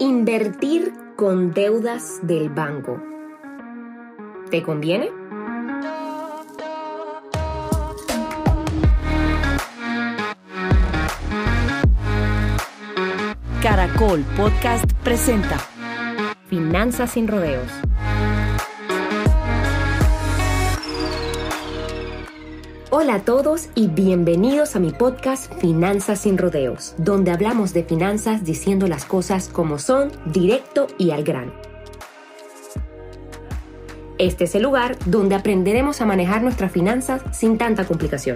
Invertir con deudas del banco. ¿Te conviene? Caracol Podcast presenta Finanzas sin rodeos. Hola a todos y bienvenidos a mi podcast Finanzas sin rodeos, donde hablamos de finanzas diciendo las cosas como son, directo y al grano. Este es el lugar donde aprenderemos a manejar nuestras finanzas sin tanta complicación.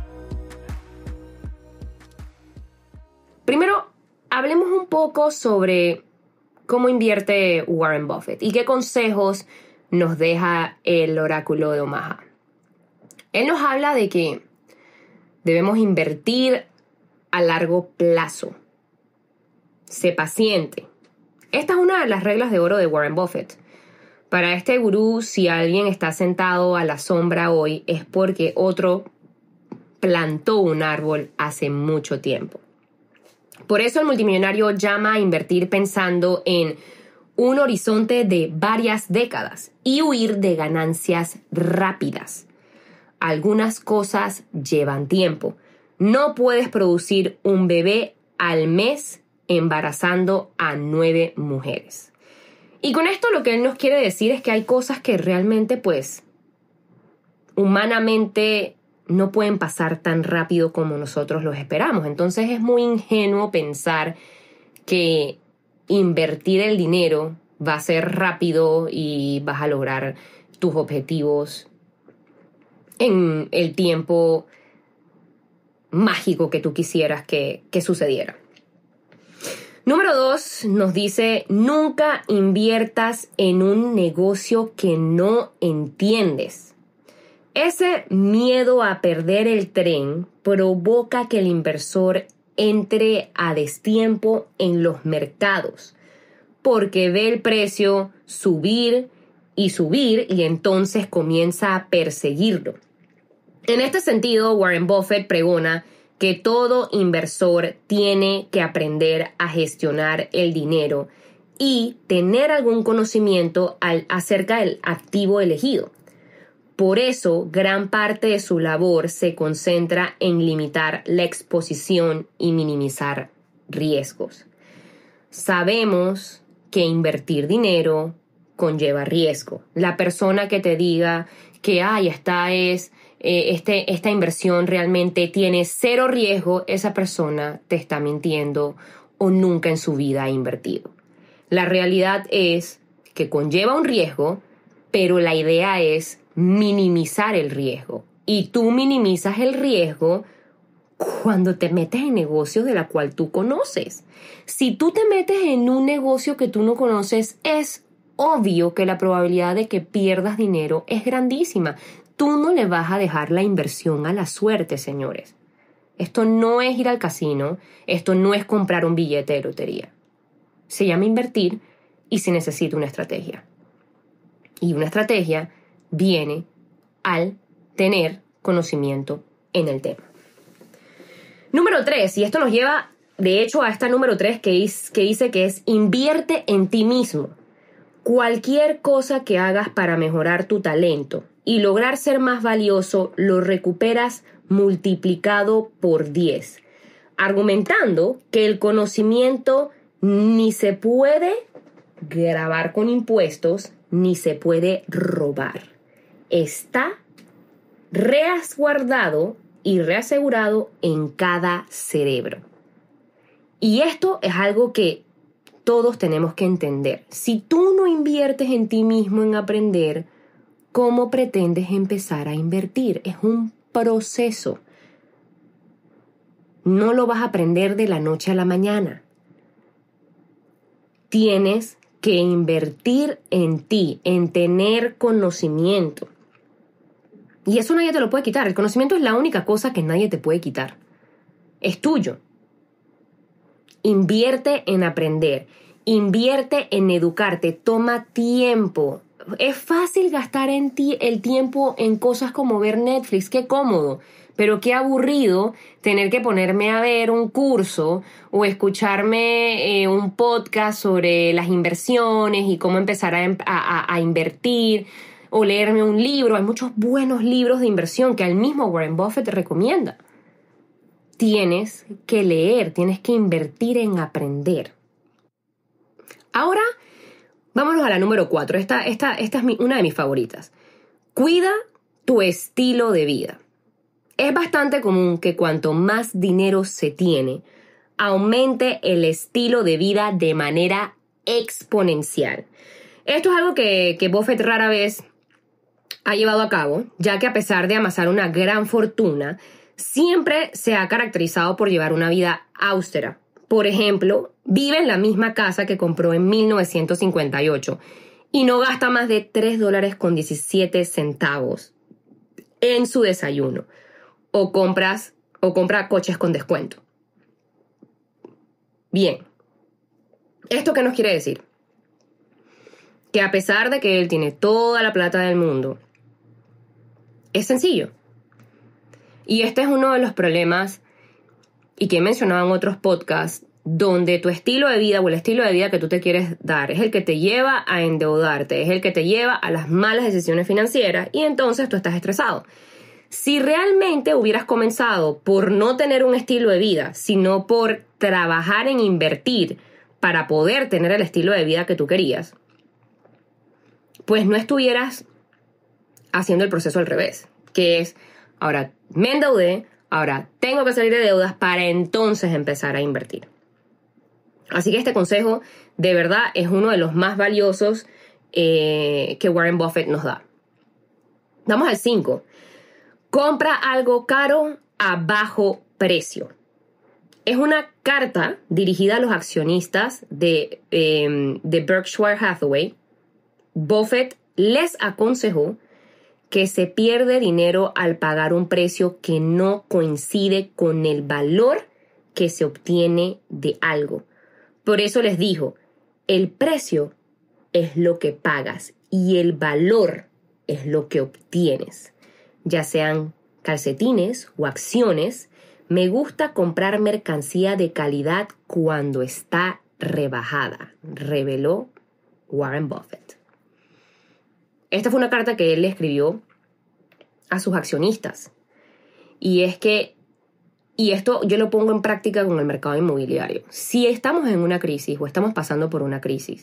Primero, hablemos un poco sobre cómo invierte Warren Buffett y qué consejos nos deja el oráculo de Omaha. Él nos habla de que debemos invertir a largo plazo. Sé paciente. Esta es una de las reglas de oro de Warren Buffett. Para este gurú, si alguien está sentado a la sombra hoy, es porque otro plantó un árbol hace mucho tiempo. Por eso el multimillonario llama a invertir pensando en un horizonte de varias décadas y huir de ganancias rápidas. Algunas cosas llevan tiempo. No puedes producir un bebé al mes embarazando a 9 mujeres. Y con esto lo que él nos quiere decir es que hay cosas que realmente, humanamente no pueden pasar tan rápido como nosotros los esperamos. Entonces es muy ingenuo pensar que invertir el dinero va a ser rápido y vas a lograr tus objetivos en el tiempo mágico que tú quisieras que sucediera. Número 2 nos dice, nunca inviertas en un negocio que no entiendes. Ese miedo a perder el tren provoca que el inversor entre a destiempo en los mercados, porque ve el precio subir y entonces comienza a perseguirlo. En este sentido, Warren Buffett pregona que todo inversor tiene que aprender a gestionar el dinero y tener algún conocimiento acerca del activo elegido. Por eso, gran parte de su labor se concentra en limitar la exposición y minimizar riesgos. Sabemos que invertir dinero conlleva riesgo. La persona que te diga que esta inversión realmente tiene cero riesgo, esa persona te está mintiendo o nunca en su vida ha invertido. La realidad es que conlleva un riesgo, pero la idea es minimizar el riesgo. Y tú minimizas el riesgo cuando te metes en negocios de la cual tú conoces. Si tú te metes en un negocio que tú no conoces, es obvio que la probabilidad de que pierdas dinero es grandísima. Tú no le vas a dejar la inversión a la suerte, señores. Esto no es ir al casino, esto no es comprar un billete de lotería. Se llama invertir y se necesita una estrategia. Y una estrategia viene al tener conocimiento en el tema. Número 3, y esto nos lleva, de hecho, a esta número 3 que dice que es invierte en ti mismo. Cualquier cosa que hagas para mejorar tu talento y lograr ser más valioso, lo recuperas multiplicado por 10, argumentando que el conocimiento ni se puede grabar con impuestos, ni se puede robar. Está resguardado y reasegurado en cada cerebro. Y esto es algo que todos tenemos que entender. Si tú no inviertes en ti mismo en aprender, ¿cómo pretendes empezar a invertir? Es un proceso. No lo vas a aprender de la noche a la mañana. Tienes que invertir en ti, en tener conocimiento. Y eso nadie te lo puede quitar. El conocimiento es la única cosa que nadie te puede quitar. Es tuyo. Invierte en aprender. Invierte en educarte. Toma tiempo. Es fácil gastar el tiempo en cosas como ver Netflix. Qué cómodo. pero qué aburrido tener que ponerme a ver un curso o escucharme un podcast sobre las inversiones y cómo empezar a invertir, o leerme un libro. Hay muchos buenos libros de inversión que al mismo Warren Buffett te recomienda. Tienes que leer, tienes que invertir en aprender. Ahora, vámonos a la número 4. Esta es una de mis favoritas. Cuida tu estilo de vida. Es bastante común que cuanto más dinero se tiene, aumente el estilo de vida de manera exponencial. Esto es algo que Buffett rara vez ha llevado a cabo, ya que a pesar de amasar una gran fortuna, siempre se ha caracterizado por llevar una vida austera. Por ejemplo, vive en la misma casa que compró en 1958 y no gasta más de $3.17 en su desayuno, o compra coches con descuento. Bien, ¿esto qué nos quiere decir? Que a pesar de que él tiene toda la plata del mundo, es sencillo. Y este es uno de los problemas, y que he mencionado en otros podcasts, donde tu estilo de vida o el estilo de vida que tú te quieres dar es el que te lleva a endeudarte, es el que te lleva a las malas decisiones financieras, y entonces tú estás estresado. Si realmente hubieras comenzado por no tener un estilo de vida, sino por trabajar en invertir para poder tener el estilo de vida que tú querías, pues no estuvieras haciendo el proceso al revés, que es, ahora me endeudé, ahora tengo que salir de deudas para entonces empezar a invertir. Así que este consejo de verdad es uno de los más valiosos que Warren Buffett nos da. Vamos al 5. Compra algo caro a bajo precio. Es una carta dirigida a los accionistas de Berkshire Hathaway. Buffett les aconsejó que se pierde dinero al pagar un precio que no coincide con el valor que se obtiene de algo. Por eso les dijo, el precio es lo que pagas y el valor es lo que obtienes. Ya sean calcetines o acciones, me gusta comprar mercancía de calidad cuando está rebajada, reveló Warren Buffett. Esta fue una carta que él le escribió a sus accionistas. Y esto yo lo pongo en práctica con el mercado inmobiliario. Si estamos en una crisis o estamos pasando por una crisis,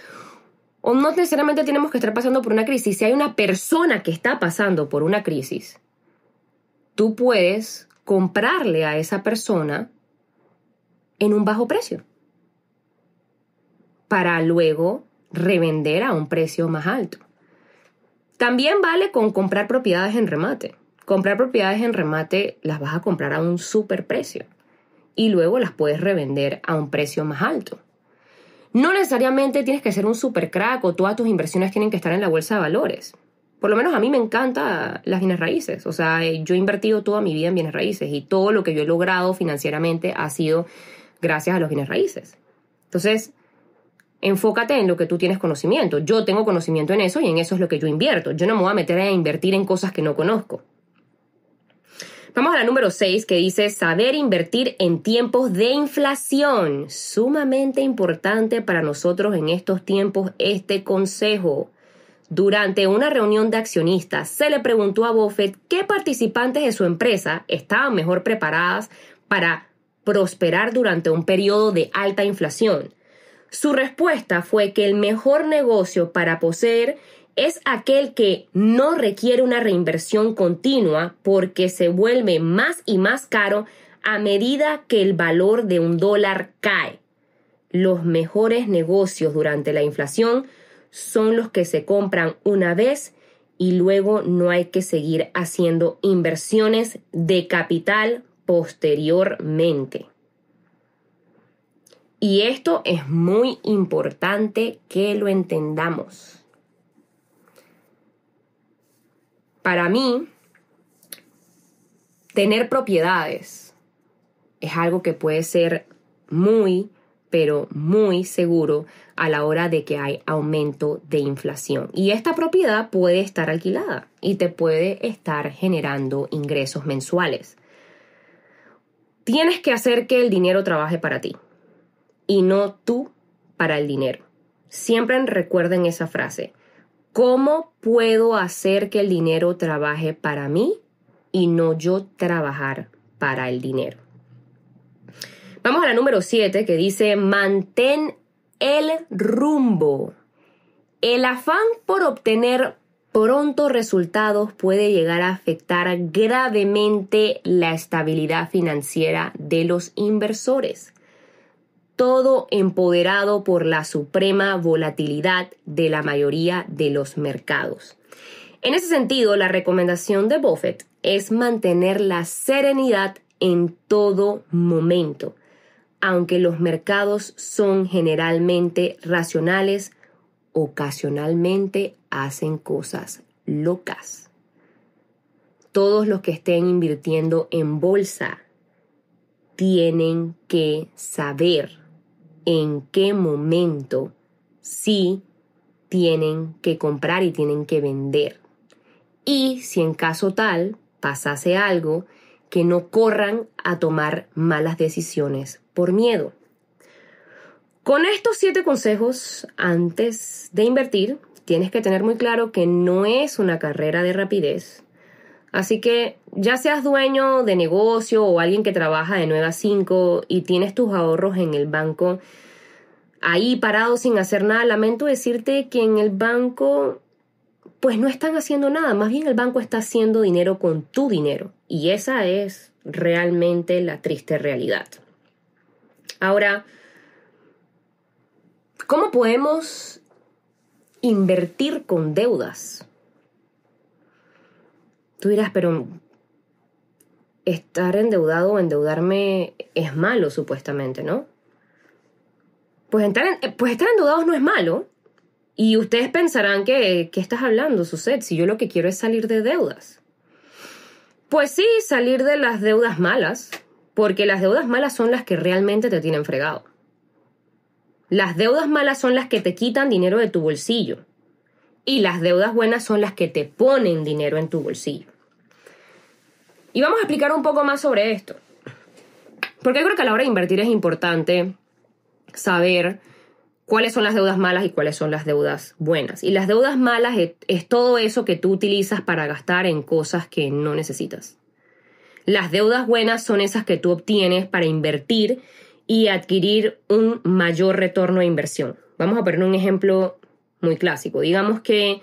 o no necesariamente tenemos que estar pasando por una crisis, si hay una persona que está pasando por una crisis, tú puedes comprarle a esa persona en un bajo precio para luego revender a un precio más alto. También vale con comprar propiedades en remate. Comprar propiedades en remate las vas a comprar a un super precio y luego las puedes revender a un precio más alto. No necesariamente tienes que ser un super crack o todas tus inversiones tienen que estar en la bolsa de valores. Por lo menos a mí me encantan las bienes raíces. O sea, yo he invertido toda mi vida en bienes raíces y todo lo que yo he logrado financieramente ha sido gracias a los bienes raíces. Entonces, enfócate en lo que tú tienes conocimiento. Yo tengo conocimiento en eso y en eso es lo que yo invierto. Yo no me voy a meter a invertir en cosas que no conozco. Vamos a la número 6, que dice saber invertir en tiempos de inflación. Sumamente importante para nosotros en estos tiempos este consejo. Durante una reunión de accionistas se le preguntó a Buffett qué participantes de su empresa estaban mejor preparadas para prosperar durante un periodo de alta inflación. Su respuesta fue que el mejor negocio para poseer es aquel que no requiere una reinversión continua porque se vuelve más y más caro a medida que el valor de un dólar cae. Los mejores negocios durante la inflación son los que se compran una vez y luego no hay que seguir haciendo inversiones de capital posteriormente. Y esto es muy importante que lo entendamos. Para mí, tener propiedades es algo que puede ser muy pero muy seguro a la hora de que hay aumento de inflación. Y esta propiedad puede estar alquilada y te puede estar generando ingresos mensuales. Tienes que hacer que el dinero trabaje para ti y no tú para el dinero. Siempre recuerden esa frase. ¿Cómo puedo hacer que el dinero trabaje para mí y no yo trabajar para el dinero? Vamos a la número 7, que dice: mantén el rumbo. El afán por obtener pronto resultados puede llegar a afectar gravemente la estabilidad financiera de los inversores. Todo empoderado por la suprema volatilidad de la mayoría de los mercados. En ese sentido, la recomendación de Buffett es mantener la serenidad en todo momento, aunque los mercados son generalmente racionales, ocasionalmente hacen cosas locas. Todos los que estén invirtiendo en bolsa tienen que saber en qué momento sí tienen que comprar y tienen que vender. Y si en caso tal pasase algo, que no corran a tomar malas decisiones por miedo. Con estos 7 consejos antes de invertir, tienes que tener muy claro que no es una carrera de rapidez. Así que ya seas dueño de negocio o alguien que trabaja de 9 a 5 y tienes tus ahorros en el banco ahí parados sin hacer nada, lamento decirte que en el banco pues no están haciendo nada. Más bien el banco está haciendo dinero con tu dinero. Y esa es realmente la triste realidad. Ahora, ¿cómo podemos invertir con deudas? Tú dirás, pero estar endeudado o endeudarme es malo, supuestamente, ¿no? Pues estar endeudados no es malo. Y ustedes pensarán que ¿qué estás hablando, Suset? Si yo lo que quiero es salir de deudas. Pues sí, salir de las deudas malas, porque las deudas malas son las que realmente te tienen fregado. Las deudas malas son las que te quitan dinero de tu bolsillo. Y las deudas buenas son las que te ponen dinero en tu bolsillo. Y vamos a explicar un poco más sobre esto. Porque yo creo que a la hora de invertir es importante saber cuáles son las deudas malas y cuáles son las deudas buenas. Y las deudas malas es todo eso que tú utilizas para gastar en cosas que no necesitas. Las deudas buenas son esas que tú obtienes para invertir y adquirir un mayor retorno de inversión. Vamos a poner un ejemplo muy clásico. Digamos que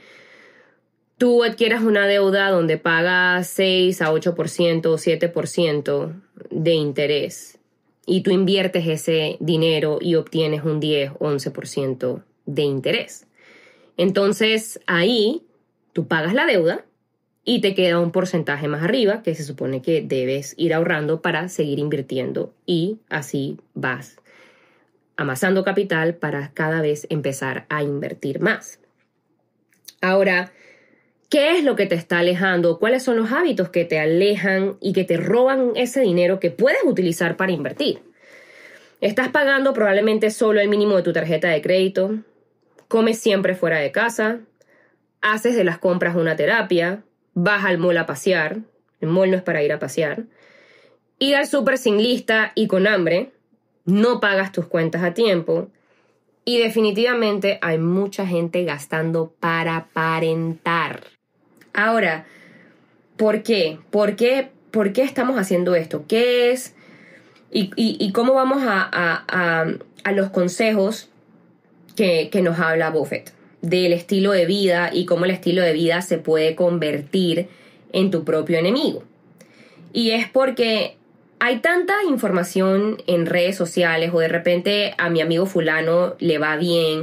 tú adquieras una deuda donde pagas 6 a 8% o 7% de interés y tú inviertes ese dinero y obtienes un 10 o 11% de interés. Entonces ahí tú pagas la deuda y te queda un porcentaje más arriba que se supone que debes ir ahorrando para seguir invirtiendo y así vas amasando capital para cada vez empezar a invertir más. Ahora, ¿qué es lo que te está alejando? ¿Cuáles son los hábitos que te alejan y que te roban ese dinero que puedes utilizar para invertir? Estás pagando probablemente solo el mínimo de tu tarjeta de crédito, comes siempre fuera de casa, haces de las compras una terapia, vas al mall a pasear, el mall no es para ir a pasear, ir al súper sin lista y con hambre, no pagas tus cuentas a tiempo y definitivamente hay mucha gente gastando para aparentar. Ahora, ¿por qué? ¿Por qué estamos haciendo esto? ¿Qué es? ¿Y cómo vamos a los consejos que nos habla Buffett del estilo de vida y cómo el estilo de vida se puede convertir en tu propio enemigo? Y es porque hay tanta información en redes sociales o de repente a mi amigo fulano le va bien,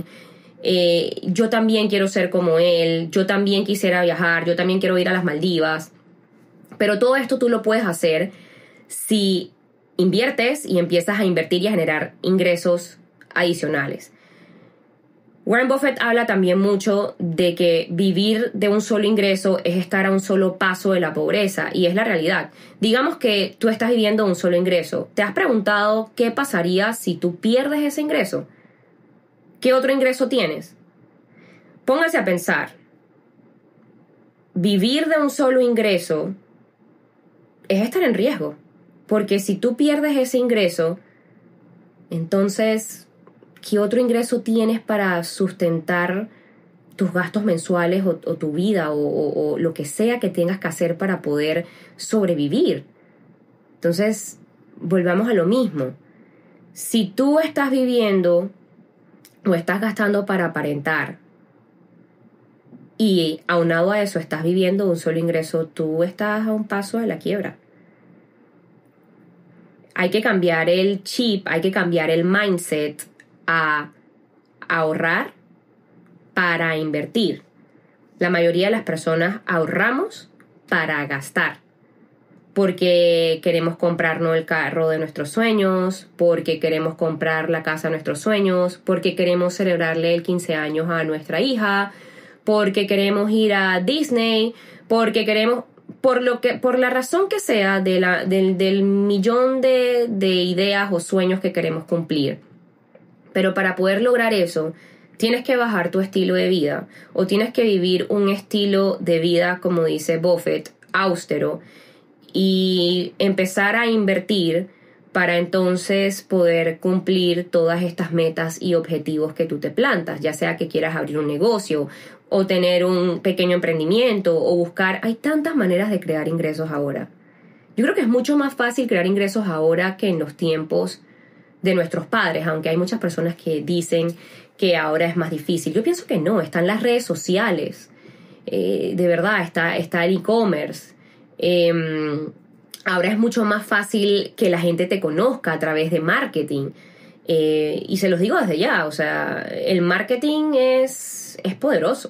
yo también quiero ser como él, yo también quisiera viajar, yo también quiero ir a las Maldivas. Pero todo esto tú lo puedes hacer si inviertes y empiezas a invertir y a generar ingresos adicionales. Warren Buffett habla también mucho de que vivir de un solo ingreso es estar a un solo paso de la pobreza, y es la realidad. Digamos que tú estás viviendo un solo ingreso. ¿Te has preguntado qué pasaría si tú pierdes ese ingreso? ¿Qué otro ingreso tienes? Póngase a pensar. Vivir de un solo ingreso es estar en riesgo, porque si tú pierdes ese ingreso, entonces, ¿qué otro ingreso tienes para sustentar tus gastos mensuales o tu vida o lo que sea que tengas que hacer para poder sobrevivir? Entonces, volvamos a lo mismo. Si tú estás viviendo o estás gastando para aparentar y aunado a eso estás viviendo un solo ingreso, tú estás a un paso de la quiebra. Hay que cambiar el chip, hay que cambiar el mindset a ahorrar para invertir. La mayoría de las personas ahorramos para gastar, porque queremos comprarnos el carro de nuestros sueños, porque queremos comprar la casa de nuestros sueños, porque queremos celebrarle el 15 años a nuestra hija, porque queremos ir a Disney, porque queremos, por la razón que sea del millón de ideas o sueños que queremos cumplir. Pero para poder lograr eso, tienes que bajar tu estilo de vida, o tienes que vivir un estilo de vida, como dice Buffett, austero, y empezar a invertir para entonces poder cumplir todas estas metas y objetivos que tú te plantas, ya sea que quieras abrir un negocio o tener un pequeño emprendimiento o buscar. Hay tantas maneras de crear ingresos ahora. Yo creo que es mucho más fácil crear ingresos ahora que en los tiempos de nuestros padres, aunque hay muchas personas que dicen que ahora es más difícil. Yo pienso que no, están las redes sociales, de verdad, está el e-commerce. Ahora es mucho más fácil que la gente te conozca a través de marketing. Y se los digo desde ya, o sea, el marketing es poderoso.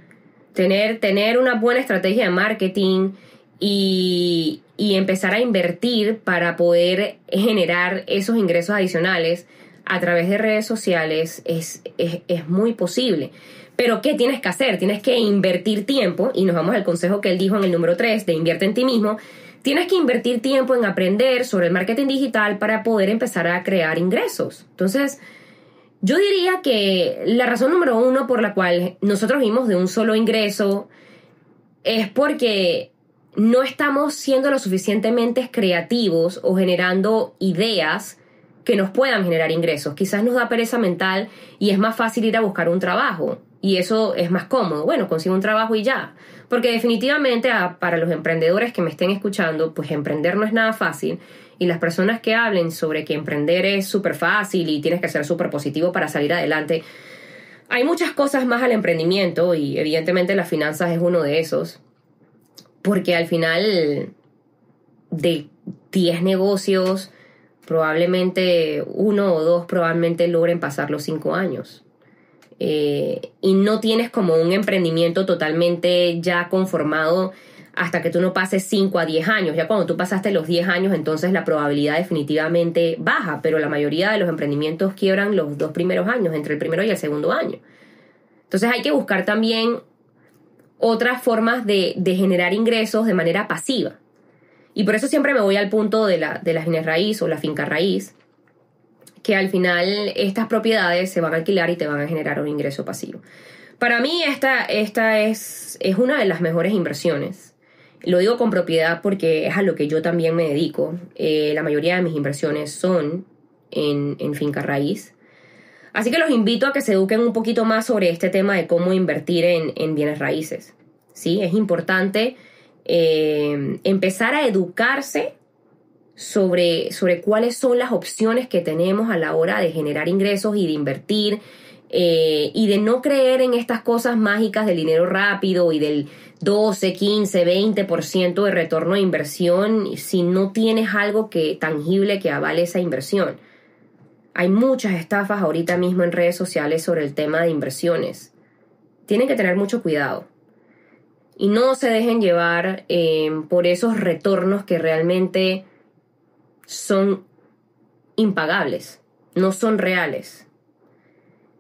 Tener una buena estrategia de marketing y empezar a invertir para poder generar esos ingresos adicionales a través de redes sociales es muy posible. Pero ¿qué tienes que hacer? Tienes que invertir tiempo, y nos vamos al consejo que él dijo en el número 3 de invierte en ti mismo. Tienes que invertir tiempo en aprender sobre el marketing digital para poder empezar a crear ingresos. Entonces, yo diría que la razón número 1 por la cual nosotros vivimos de un solo ingreso es porque no estamos siendo lo suficientemente creativos o generando ideas que nos puedan generar ingresos. Quizás nos da pereza mental y es más fácil ir a buscar un trabajo, y eso es más cómodo. Bueno, consigo un trabajo y ya. Porque definitivamente para los emprendedores que me estén escuchando, pues emprender no es nada fácil. Y las personas que hablen sobre que emprender es súper fácil y tienes que ser súper positivo para salir adelante, hay muchas cosas más al emprendimiento, y evidentemente las finanzas es uno de esos. Porque al final de 10 negocios, probablemente 1 o 2 probablemente logren pasar los 5 años. Y no tienes como un emprendimiento totalmente ya conformado hasta que tú no pases 5 a 10 años. Ya cuando tú pasaste los 10 años, entonces la probabilidad definitivamente baja, pero la mayoría de los emprendimientos quiebran los 2 primeros años, entre el primero y el segundo año. Entonces hay que buscar también otras formas de generar ingresos de manera pasiva. Y por eso siempre me voy al punto de la bienes raíz o la finca raíz, que al final estas propiedades se van a alquilar y te van a generar un ingreso pasivo. Para mí esta es una de las mejores inversiones. Lo digo con propiedad porque es a lo que yo también me dedico. La mayoría de mis inversiones son en finca raíz. Así que los invito a que se eduquen un poquito más sobre este tema de cómo invertir en bienes raíces. ¿Sí? Es importante empezar a educarse sobre cuáles son las opciones que tenemos a la hora de generar ingresos y de invertir, y de no creer en estas cosas mágicas del dinero rápido y del 12, 15, 20% de retorno de inversión si no tienes algo tangible que avale esa inversión. Hay muchas estafas ahorita mismo en redes sociales sobre el tema de inversiones. Tienen que tener mucho cuidado y no se dejen llevar por esos retornos que realmente son impagables, no son reales.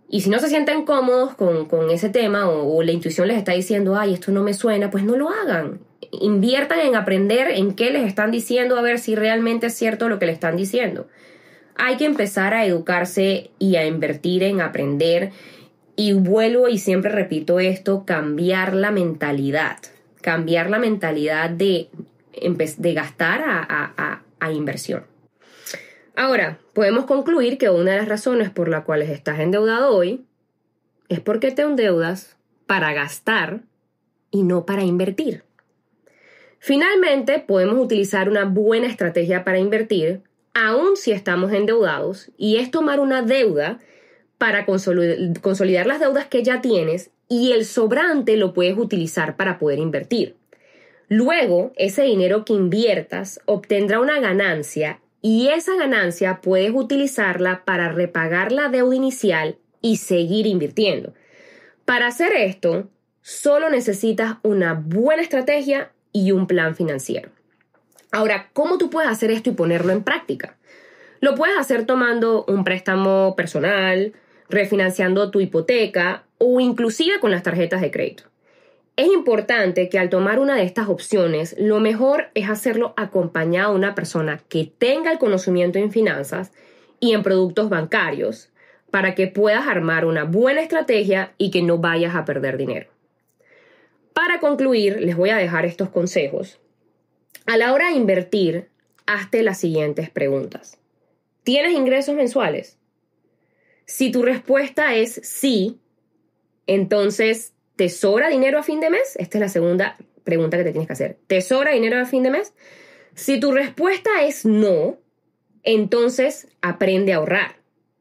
Y si no se sienten cómodos con ese tema o la intuición les está diciendo, ay, esto no me suena, pues no lo hagan. Inviertan en aprender en qué les están diciendo, a ver si realmente es cierto lo que les están diciendo. Hay que empezar a educarse y a invertir en aprender. Y vuelvo y siempre repito esto, cambiar la mentalidad. Cambiar la mentalidad de gastar a inversión. Ahora, podemos concluir que una de las razones por las cuales estás endeudado hoy es porque te endeudas para gastar y no para invertir. Finalmente, podemos utilizar una buena estrategia para invertir, aun si estamos endeudados, y es tomar una deuda para consolidar las deudas que ya tienes y el sobrante lo puedes utilizar para poder invertir. Luego, ese dinero que inviertas obtendrá una ganancia y esa ganancia puedes utilizarla para repagar la deuda inicial y seguir invirtiendo. Para hacer esto, solo necesitas una buena estrategia y un plan financiero. Ahora, ¿cómo tú puedes hacer esto y ponerlo en práctica? Lo puedes hacer tomando un préstamo personal, refinanciando tu hipoteca o inclusive con las tarjetas de crédito. Es importante que al tomar una de estas opciones, lo mejor es hacerlo acompañado de una persona que tenga el conocimiento en finanzas y en productos bancarios para que puedas armar una buena estrategia y que no vayas a perder dinero. Para concluir, les voy a dejar estos consejos. A la hora de invertir, hazte las siguientes preguntas. ¿Tienes ingresos mensuales? Si tu respuesta es sí, entonces ¿te sobra dinero a fin de mes? Esta es la segunda pregunta que te tienes que hacer. ¿Te sobra dinero a fin de mes? Si tu respuesta es no, entonces aprende a ahorrar.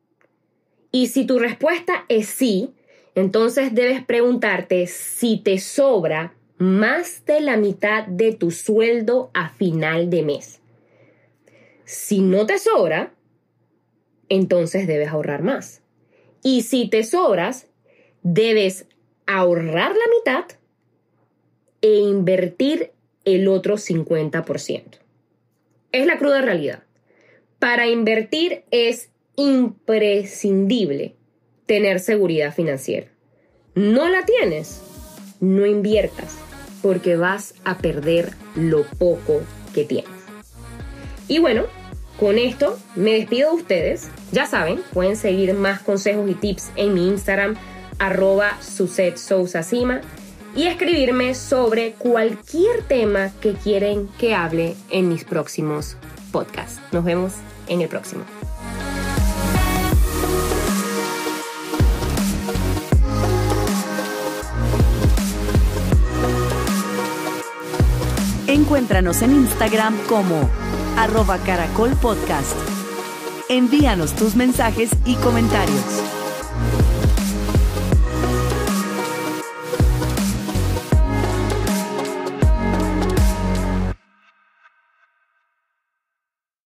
Y si tu respuesta es sí, entonces debes preguntarte si te sobra más de la mitad de tu sueldo a final de mes. Si no te sobra, entonces debes ahorrar más. Y si te sobras, debes ahorrar la mitad e invertir el otro 50%. Es la cruda realidad. Para invertir es imprescindible tener seguridad financiera. ¿No la tienes? No inviertas, porque vas a perder lo poco que tienes. Y bueno, con esto me despido de ustedes. Ya saben, pueden seguir más consejos y tips en mi Instagram, @SusetSousacima, y escribirme sobre cualquier tema que quieren que hable en mis próximos podcasts. Nos vemos en el próximo. Encuéntranos en Instagram como @caracolpodcast. Envíanos tus mensajes y comentarios.